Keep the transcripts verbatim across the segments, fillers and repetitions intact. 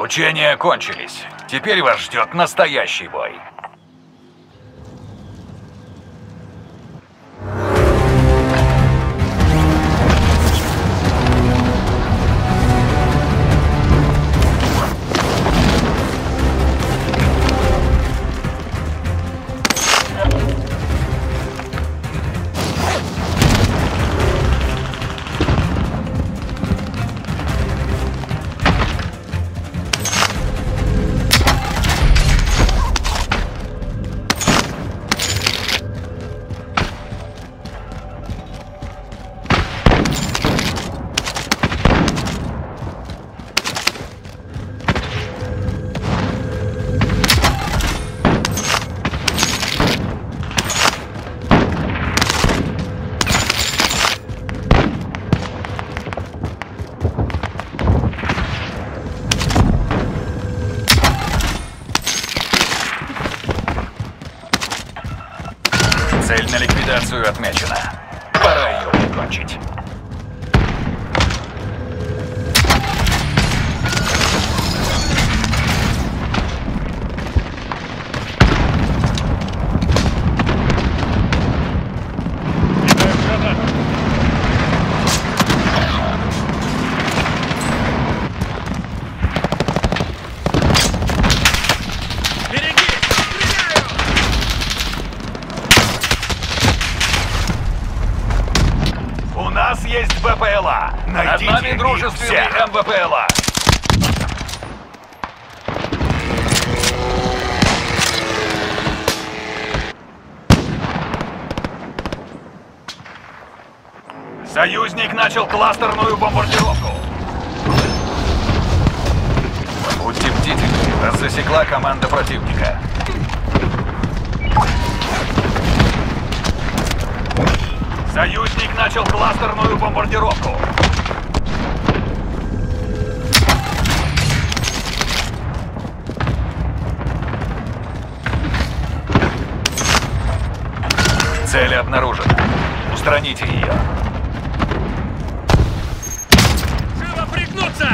Учения кончились. Теперь вас ждет настоящий бой. Цель на ликвидацию отмечена. Пора ее прикончить. Есть БПЛА. Найдите Над нами дружественный эм вэ пэ эл а. Союзник начал кластерную бомбардировку. Будьте бдительны, нас засекла команда противника. Союзник начал кластерную бомбардировку. Цель обнаружена. Устраните ее. Живо пригнуться!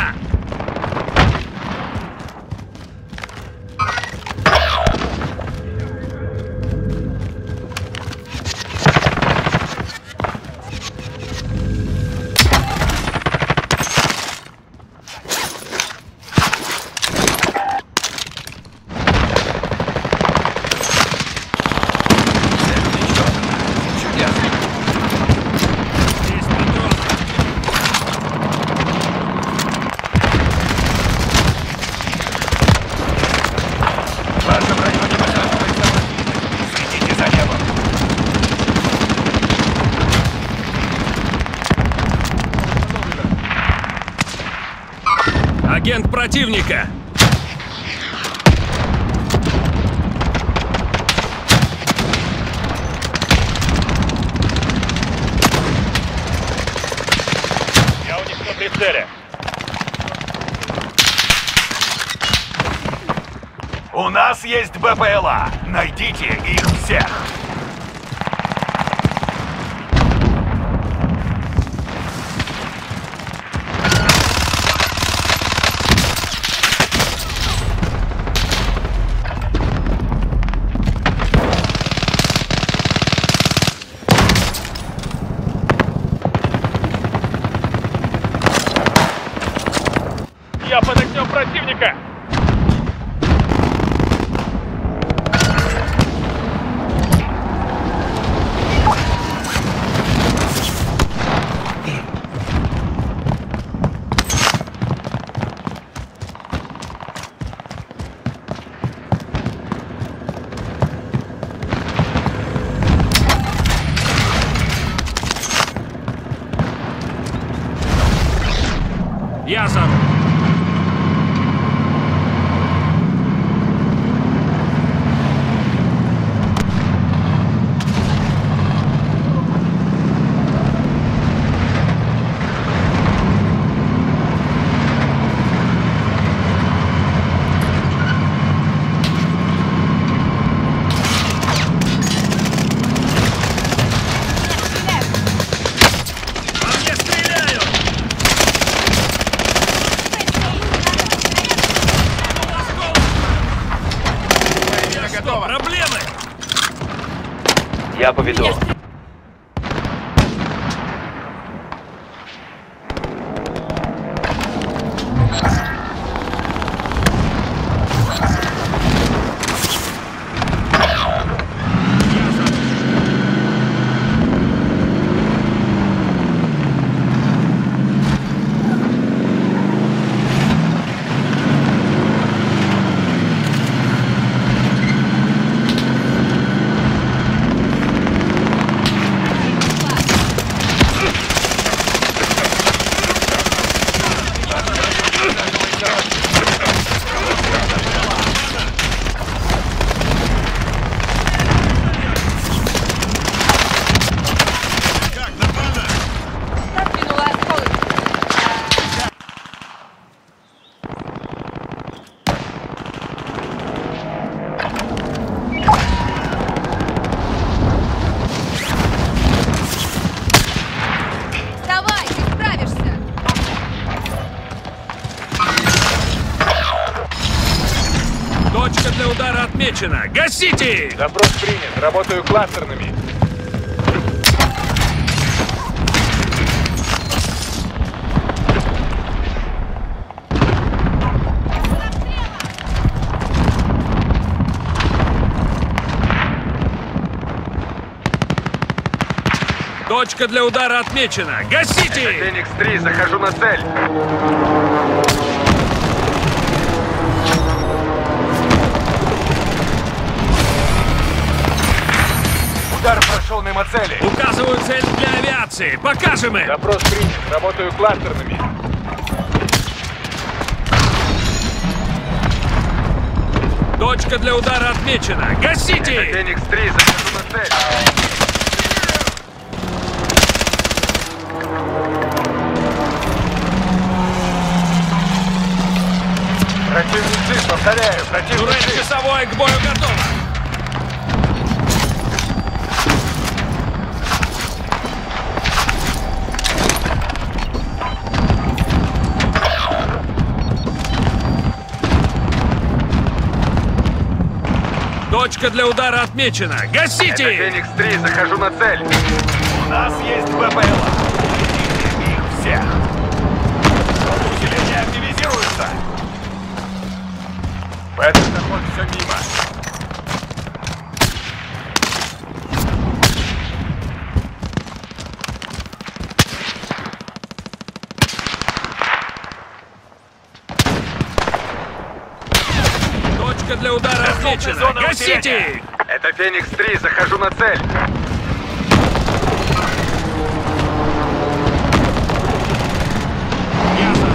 Агент противника! Я у них на прицеле. У нас есть БПЛА. Найдите их всех. Я под огнем противника! Я за... Проблемы! Я поведу. Точка для удара отмечена. Гасите! Запрос принят. Работаю кластерными. Точка для удара отмечена. Гасите! Феникс три, захожу на цель. Удар прошел мимо цели. Указываю цель для авиации. Покажем им! Запрос принят. Работаю кластерными. Точка для удара отмечена. Гасите! Феникс три, захожу на цель. Противник циф, повторяю, противник Турель циф. часовой к бою готова. Точка для удара отмечена. Гасите! Феникс три, захожу на цель. У нас есть БПЛА. Найдите их всех. Усиление активизируется. Этот заход все мимо. Точка для удара отмечена. зона Гасите! усиления. Это Феникс три, захожу на цель. Ясно.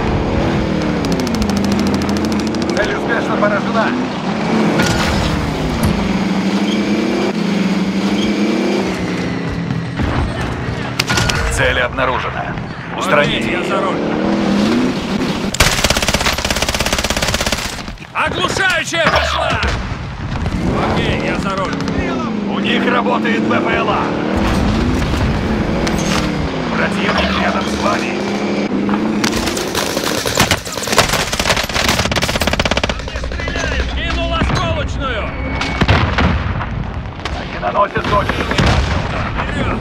Цель успешно поражена. Цель обнаружена. Устраните Окей, я за ее. руль. Оглушающая пошла! Окей, я за руль. У них работает БПЛА. Противник рядом с вами. Кинул осколочную! Они наносят точный удар. Вперед!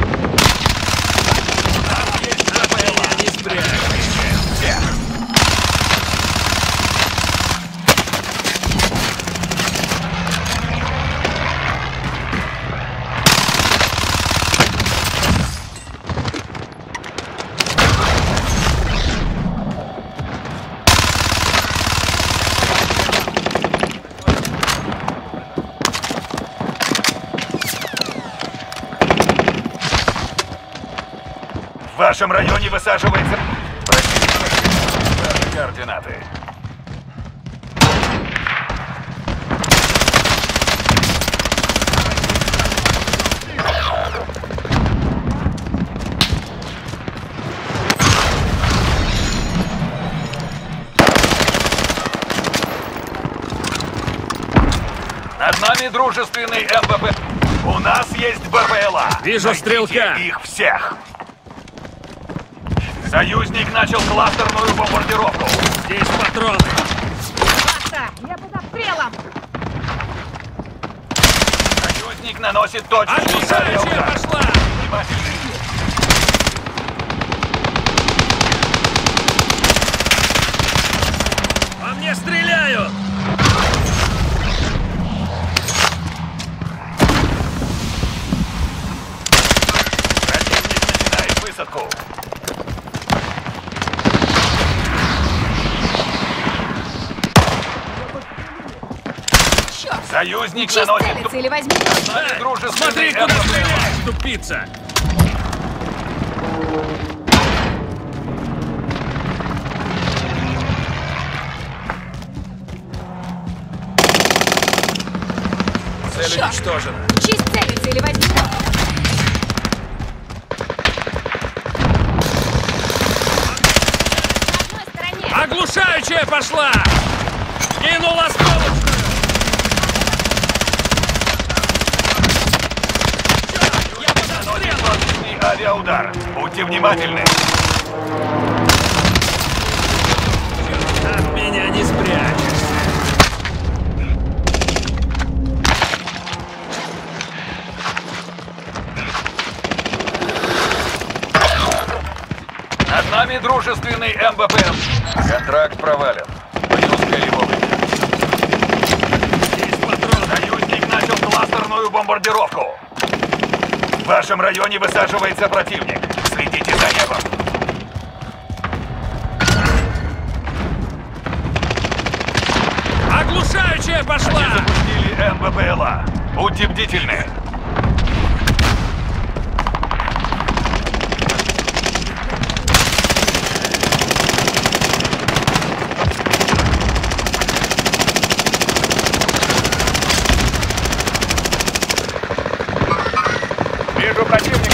Есть БПЛА. Не спрячь. Всех. В вашем районе высаживается... Противник. Координаты. Над нами дружественный МБП. У нас есть БПЛА. Вижу Найдите стрелка. их всех. Союзник начал кластерную бомбардировку. Здесь патроны. Маша, я под обстрелом! Союзник наносит точечный Оглушающая авиаудар. пошла! Внимательный. По мне стреляют! Противник начинает высадку. Черт! Союзник Чист наносит целится или возьми. Нами дружественный Смотри, куда МБП. стреляешь, тупица! Цель Черт! уничтожена. Чист целится или возьми. На одной стороне. Оглушающая пошла! Кинул осколочную! Я под Наносит обстрелом! точечный авиаудар. Будьте внимательны. От меня не спрячешься. Над нами дружественный МБП. Контракт провален. Выпускай его время. Есть патрон. Союзник начал кластерную бомбардировку. В вашем районе высаживается противник. Следите за небом. Оглушающая пошла! Запустили МБПЛА. Будьте бдительны. Вижу противника.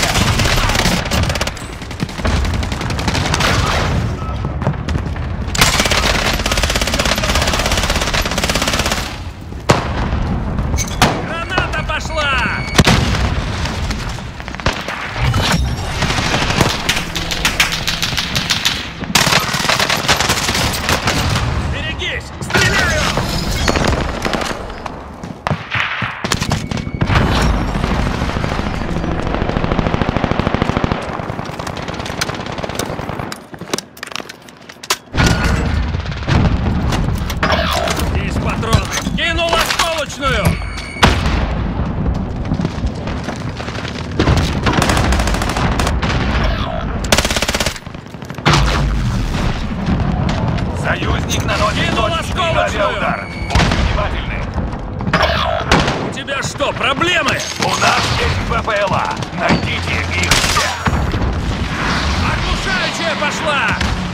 Граната пошла! Берегись! Стреляю! Есть патрон! Кинул осколочную! Союзник наносит Кинул точечный осколочную. авиаудар. Будьте внимательны. У тебя что, проблемы? У нас есть БПЛА. Найдите их всех. Оглушающая пошла!